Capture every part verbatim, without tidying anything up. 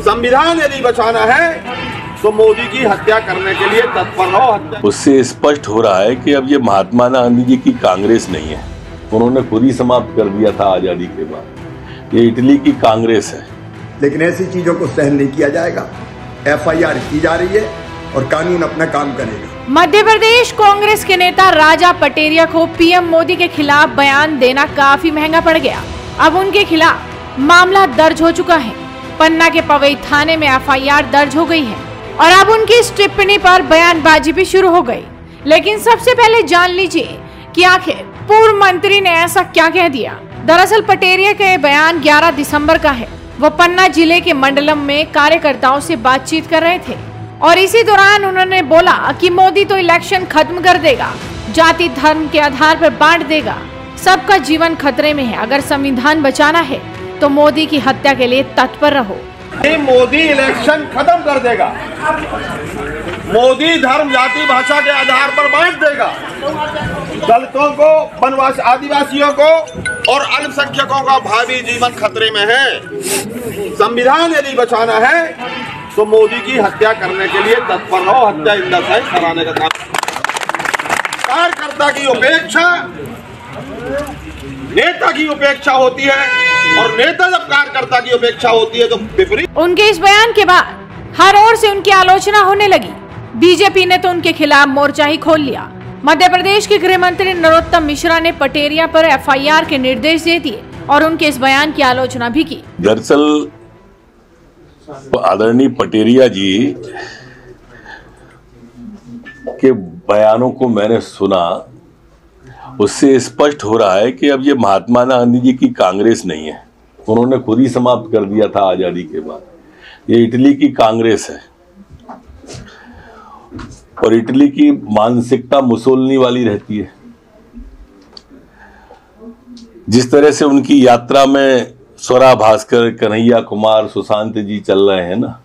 संविधान यदि बचाना है तो मोदी की हत्या करने के लिए तत्पर रहो। उससे स्पष्ट हो रहा है कि अब ये महात्मा गांधी जी की कांग्रेस नहीं है, उन्होंने खुद ही समाप्त कर दिया था आजादी के बाद। ये इटली की कांग्रेस है। लेकिन ऐसी चीजों को सहन नहीं किया जाएगा। एफ आई आर की जा रही है और कानून अपना काम करेगा। मध्य प्रदेश कांग्रेस के नेता राजा पटेरिया को पीएम मोदी के खिलाफ बयान देना काफी महंगा पड़ गया। अब उनके खिलाफ मामला दर्ज हो चुका है। पन्ना के पवई थाने में एफ आई आर दर्ज हो गई है और अब उनकी इस टिप्पणी पर बयानबाजी भी शुरू हो गई। लेकिन सबसे पहले जान लीजिए कि आखिर पूर्व मंत्री ने ऐसा क्या कह दिया। दरअसल पटेरिया का बयान ग्यारह दिसंबर का है। वो पन्ना जिले के मंडलम में कार्यकर्ताओं से बातचीत कर रहे थे और इसी दौरान उन्होंने बोला कि मोदी तो इलेक्शन खत्म कर देगा, जाति धर्म के आधार पर बांट देगा, सबका जीवन खतरे में है। अगर संविधान बचाना है तो मोदी की हत्या के लिए तत्पर रहो। मोदी इलेक्शन खत्म कर देगा, मोदी धर्म जाति भाषा के आधार पर बांट देगा, दलितों को, वनवासी आदिवासियों को और अल्पसंख्यकों का भावी जीवन खतरे में है। संविधान यदि बचाना है तो मोदी की हत्या करने के लिए तत्पर रहो। हत्या इन द सेंस कराने का काम। कार्यकर्ता की उपेक्षा नेता की उपेक्षा होती है और नेता जब कार्यकर्ता की उपेक्षा होती है तो विपरीत। उनके इस बयान के बाद हर ओर से उनकी आलोचना होने लगी। बीजेपी ने तो उनके खिलाफ मोर्चा ही खोल लिया। मध्य प्रदेश के गृह मंत्री नरोत्तम मिश्रा ने पटेरिया पर एफ आई आर के निर्देश दे दिए और उनके इस बयान की आलोचना भी की। दरअसल आदरणीय पटेरिया जी के बयानों को मैंने सुना, उससे स्पष्ट हो रहा है कि अब ये महात्मा गांधी जी की कांग्रेस नहीं है, उन्होंने खुद ही समाप्त कर दिया था आजादी के बाद। ये इटली की कांग्रेस है और इटली की मानसिकता मुसोलिनी वाली रहती है। जिस तरह से उनकी यात्रा में स्वरा भास्कर, कन्हैया कुमार, सुशांत जी चल रहे हैं ना,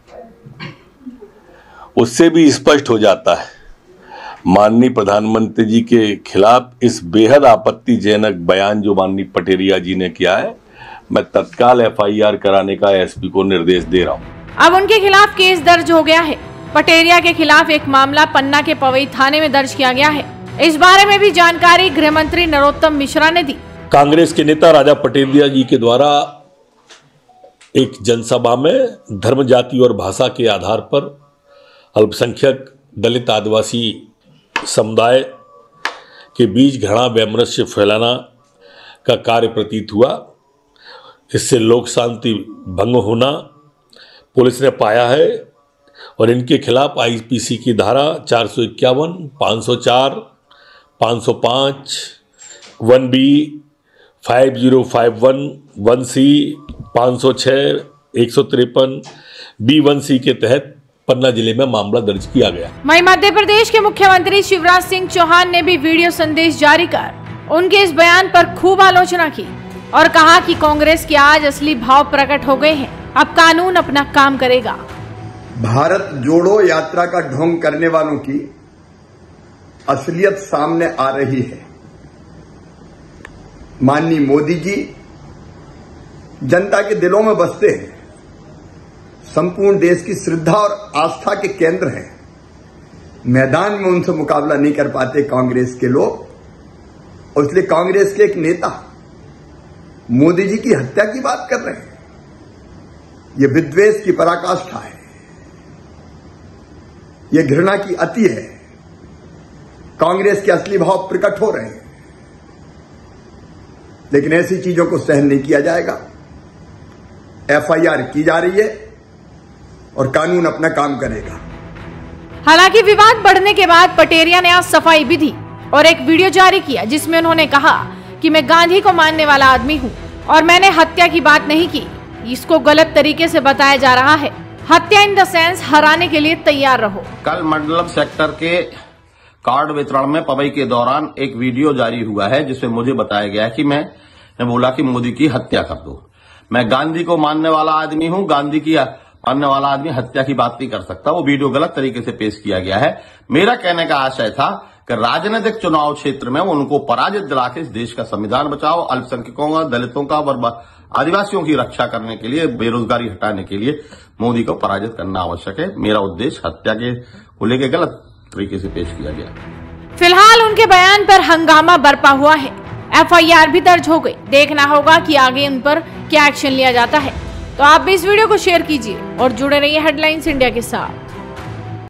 उससे भी स्पष्ट हो जाता है माननीय प्रधानमंत्री जी के खिलाफ इस बेहद आपत्तिजनक बयान जो माननीय पटेरिया जी ने किया है। मैं तत्काल एफ आई आर कराने का एस पी को निर्देश दे रहा हूं। अब उनके खिलाफ केस दर्ज हो गया है। पटेरिया के खिलाफ एक मामला पन्ना के पवई थाने में दर्ज किया गया है। इस बारे में भी जानकारी गृह मंत्री नरोत्तम मिश्रा ने दी। कांग्रेस के नेता राजा पटेरिया जी के द्वारा एक जनसभा में धर्म, जाति और भाषा के आधार पर अल्पसंख्यक, दलित, आदिवासी समुदाय के बीच घृणा वैमनस्य फैलाना का कार्य प्रतीत हुआ। इससे लोक शांति भंग होना पुलिस ने पाया है और इनके खिलाफ आई पी सी की धारा चार सौ इक्यावन, पाँच सौ चार, पाँच सौ पाँच, one B, five zero five one, one C, पाँच सौ छः, एक सौ तिरपन, बी वन सी के तहत पन्ना जिले में मामला दर्ज किया गया। वहीं मध्य प्रदेश के मुख्यमंत्री शिवराज सिंह चौहान ने भी वीडियो संदेश जारी कर उनके इस बयान पर खूब आलोचना की और कहा कि कांग्रेस के आज असली भाव प्रकट हो गए हैं, अब कानून अपना काम करेगा। भारत जोड़ो यात्रा का ढोंग करने वालों की असलियत सामने आ रही है। माननीय मोदी जी जनता के दिलों में बसते हैं, संपूर्ण देश की श्रद्धा और आस्था के केंद्र हैं। मैदान में उनसे मुकाबला नहीं कर पाते कांग्रेस के लोग और इसलिए कांग्रेस के एक नेता मोदी जी की हत्या की बात कर रहे हैं। यह विद्वेष की पराकाष्ठा है, यह घृणा की अति है। कांग्रेस के असली भाव प्रकट हो रहे हैं, लेकिन ऐसी चीजों को सहन नहीं किया जाएगा। एफ आई आर की जा रही है और कानून अपना काम करेगा। हालांकि विवाद बढ़ने के बाद पटेरिया ने आज सफाई भी दी और एक वीडियो जारी किया जिसमें उन्होंने कहा कि मैं गांधी को मानने वाला आदमी हूं और मैंने हत्या की बात नहीं की। इसको गलत तरीके से बताया जा रहा है। हत्या इन द सेंस हराने के लिए तैयार रहो। कल मंडलम सेक्टर के कार्ड वितरण में पवई के दौरान एक वीडियो जारी हुआ है जिसमें मुझे बताया गया है कि मैं ने बोला कि मोदी की हत्या कर दो। मैं गांधी को मानने वाला आदमी हूं, गांधी की मानने वाला आदमी हत्या की बात नहीं कर सकता। वो वीडियो गलत तरीके से पेश किया गया है। मेरा कहने का आशय था कि राजनीतिक चुनाव क्षेत्र में उनको पराजित दिला के इस देश का संविधान बचाओ, अल्पसंख्यकों का, दलितों का और आदिवासियों की रक्षा करने के लिए, बेरोजगारी हटाने के लिए मोदी को पराजित करना आवश्यक है। मेरा उद्देश्य हत्या के को लेकर गलत तरीके से पेश किया गया। फिलहाल उनके बयान पर हंगामा बरपा हुआ है। एफ आई आर भी दर्ज हो गई। देखना होगा कि आगे उन पर क्या एक्शन लिया जाता है। तो आप भी इस वीडियो को शेयर कीजिए और जुड़े रहिए हेडलाइंस इंडिया के साथ।